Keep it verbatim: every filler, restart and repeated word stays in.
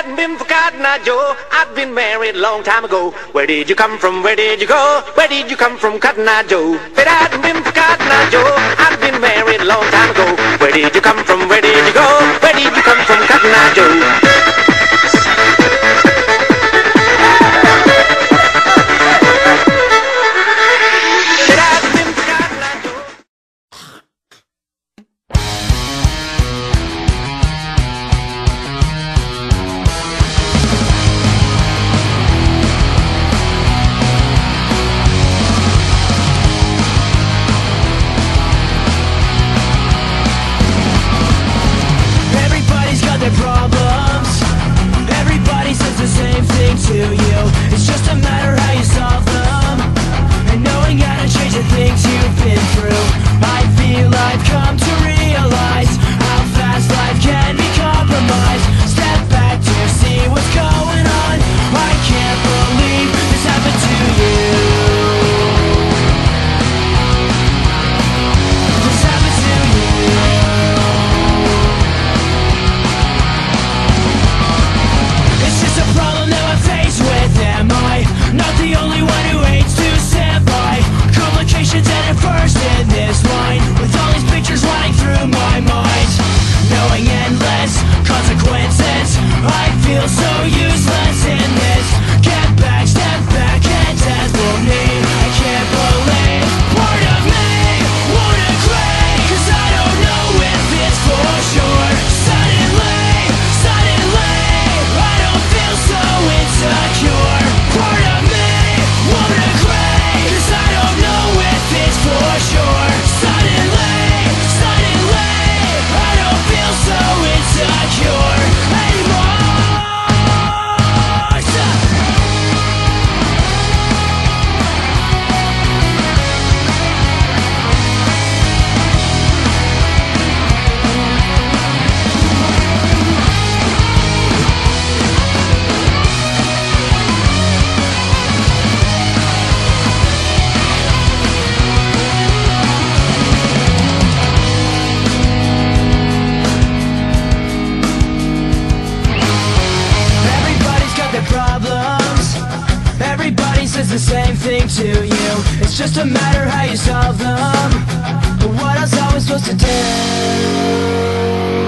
hadn't been for Cotton Eye Joe, I'd been married a long time ago. Where did you come from? Where did you go? Where did you come from, Cotton Eye Joe? If it hadn't been for Cotton Eye Joe, I'd been married a long time ago. Where did you come from? Where did you go? Where did you come from, Cotton Eye Joe? Their problems. Everybody says the same thing to you. It's just a matter how you solve them, and knowing how to change the things you've been through. I feel I've come to realize how fast life can be compromised. Step back to see what's going on. I can't believe this happened to you. This happened to you. Not the only one who hates to stand by complications at it first in this line, with all these pictures running through my mind, knowing endless consequences. I feel so useless in this. Get back, step back, and death will need. I can't believe part of me won't agree, cause I don't know if it's for sure. Suddenly, suddenly I don't feel so insecure. Part of won't agree, cause I don't know if it's for sure. Suddenly, suddenly I don't feel so insecure anymore. Everybody says the same thing to you. It's just a matter how you solve them. But what else are we supposed to do?